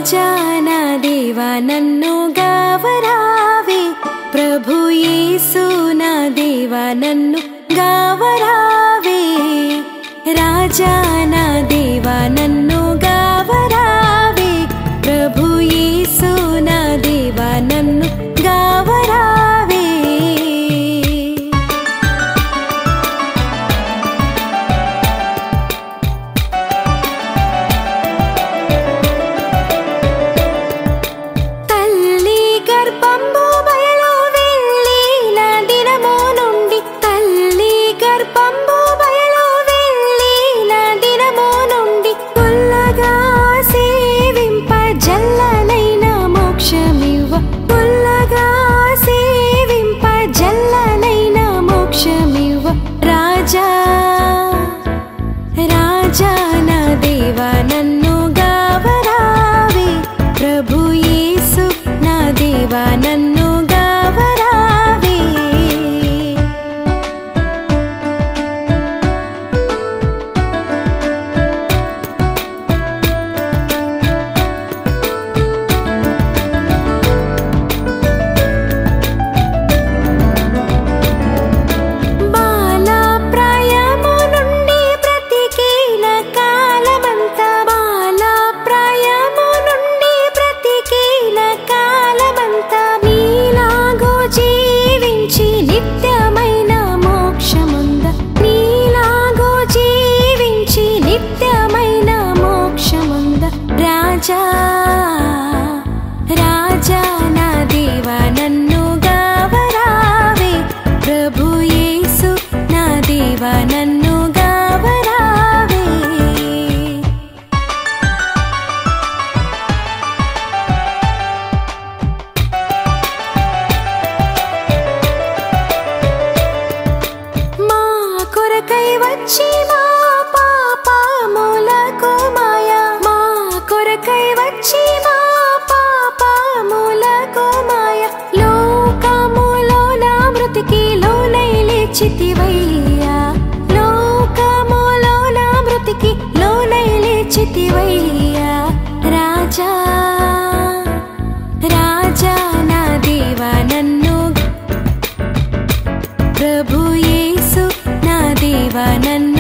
राजा ना देवा नन्नु गावरावे प्रभु येसु ना देवा नन्नु गावरावे राजा ना देवा नन्नु गावरावे प्रभु येसु ना देवा नन्नु गावरावे तल्ली गर्भंबु बयलो वेल्लिन दिनमु నుండి तल्ली गर्भंबु बयलो वेल्लिन दिनमु నుండి పుల్లగా సేవింప జల్లనైన మోక్షమివ్వ పుల్లగా సేవింప జల్లనైన మోక్షమివ్వ రాజా राजा ना देवा नन्नु गावरावे प्रभु येसु ना देवा नन्नु गावरावे బాలా ప్రాయము నుండి బ్రతికిన కాలమంతా బాలా ప్రాయము నుండి బ్రతికిన కాలమంతా నీలాగో జీవించి నిత్యమైన మోక్షముంద నీలాగో జీవించి నిత్యమైన మోక్షముంద రాజా రాజా నా దేవా నన్ను గావరావే ప్రభు యేసు నా దేవా నన్ను గావరావే మా కొరకై వచ్చి మా పాపములకు మాయా మా కొరకై వచ్చి మా పాపములకు మాయా లోకములో నా మృతికి లోనై లేచితివయ్యా లోకములో నా మృతికి లోనై లేచితివయ్యా రాజా రాజా నా దేవా నన్ను ప్రభు యేసు నా దేవా నన్ను